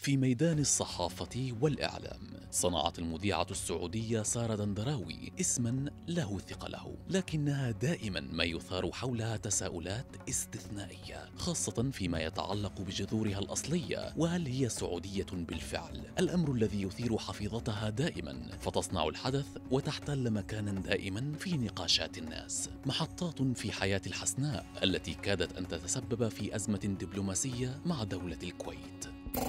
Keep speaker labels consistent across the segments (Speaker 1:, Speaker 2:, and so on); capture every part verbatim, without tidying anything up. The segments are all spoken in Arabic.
Speaker 1: في ميدان الصحافة والإعلام صنعت المذيعة السعودية سارة دندراوي اسما له ثقله، لكنها دائما ما يثار حولها تساؤلات استثنائية، خاصة فيما يتعلق بجذورها الأصلية، وهل هي سعودية بالفعل؟ الأمر الذي يثير حفيظتها دائما، فتصنع الحدث وتحتل مكانا دائما في نقاشات الناس. محطات في حياة الحسناء التي كادت أن تتسبب في أزمة دبلوماسية مع دولة الكويت.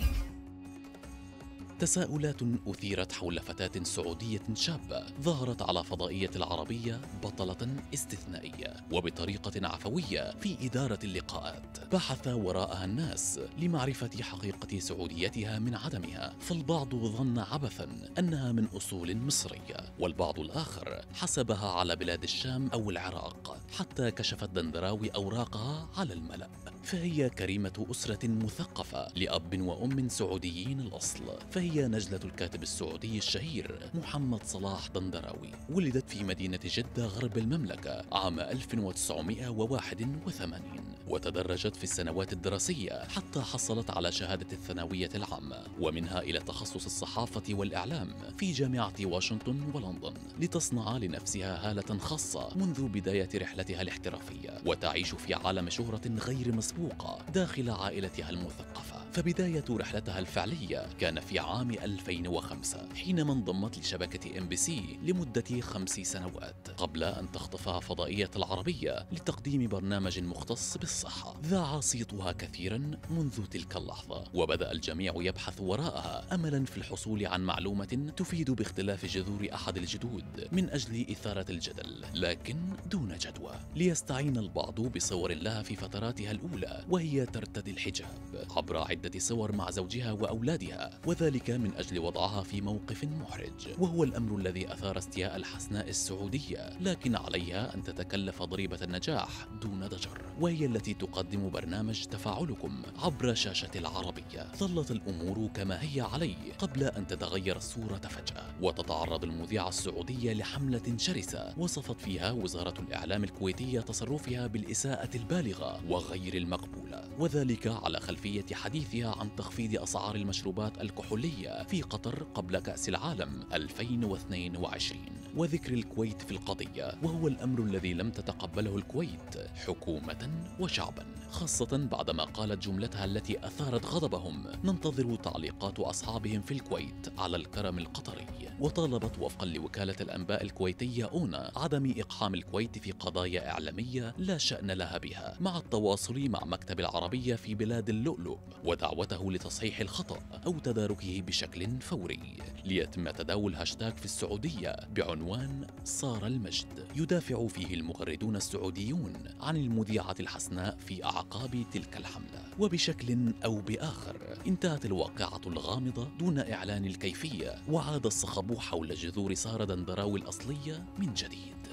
Speaker 1: تساؤلات أثيرت حول فتاة سعودية شابة ظهرت على فضائية العربية بطلة استثنائية وبطريقة عفوية في إدارة اللقاءات. بحث وراءها الناس لمعرفة حقيقة سعوديتها من عدمها، فالبعض ظن عبثا أنها من أصول مصرية، والبعض الآخر حسبها على بلاد الشام أو العراق، حتى كشفت دندراوي أوراقها على الملأ. فهي كريمة أسرة مثقفة لأب وأم سعوديين الأصل، فهي نجلة الكاتب السعودي الشهير محمد صلاح دندراوي. ولدت في مدينة جدة غرب المملكة عام ألف وتسعمائة وواحد وثمانين، وتدرجت في السنوات الدراسية حتى حصلت على شهادة الثانوية العامة، ومنها إلى تخصص الصحافة والإعلام في جامعة واشنطن ولندن، لتصنع لنفسها هالة خاصة منذ بداية رحلتها الاحترافية، وتعيش في عالم شهرة غير مسبوقة داخل عائلتها المثقفة. فبداية رحلتها الفعلية كان في عام ألفين وخمسة، حينما انضمت لشبكة إم بي سي لمدة خمس سنوات، قبل أن تخطفها فضائية العربية لتقديم برنامج مختص بالصحة. ذاع صيتها كثيرا منذ تلك اللحظة، وبدأ الجميع يبحث وراءها أملا في الحصول عن معلومة تفيد باختلاف جذور أحد الجدود من أجل إثارة الجدل، لكن دون جدوى. ليستعين البعض بصور لها في فتراتها الأولى وهي ترتدي الحجاب عبر عدة صور مع زوجها وأولادها، وذلك من أجل وضعها في موقف محرج، وهو الأمر الذي أثار استياء الحسناء السعودية، لكن عليها أن تتكلف ضريبة النجاح دون ضجر، وهي التي تقدم برنامج تفاعلكم عبر شاشة العربية. ظلت الأمور كما هي عليه قبل أن تتغير الصورة فجأة، وتتعرض المذيعة السعودية لحملة شرسة وصفت فيها وزارة الإعلام الكويتية تصرفها بالإساءة البالغة وغير المقبولة، وذلك على خلفية حديثها عن تخفيض أسعار المشروبات الكحولية في قطر قبل كأس العالم ألفين واثنين وعشرين، وذكر الكويت في القضية، وهو الأمر الذي لم تتقبله الكويت حكومة وشعبا، خاصة بعدما قالت جملتها التي أثارت غضبهم: ننتظر تعليقات أصحابهم في الكويت على الكرم القطري. وطالبت وفقا لوكالة الأنباء الكويتية أونا عدم إقحام الكويت في قضايا إعلامية لا شأن لها بها، مع التواصل مع مكتب العربية في بلاد اللؤلؤ ودعوته لتصحيح الخطأ أو تداركه بشكل فوري، ليتم تداول هاشتاج في السعودية بعنوان صار المجد، يدافع فيه المغردون السعوديون عن المذيعة الحسناء في أعقاب تلك الحملة. وبشكل أو بآخر انتهت الواقعة الغامضة دون إعلان الكيفية، وعاد الصخب حول جذور سارة دندراوي الأصلية من جديد.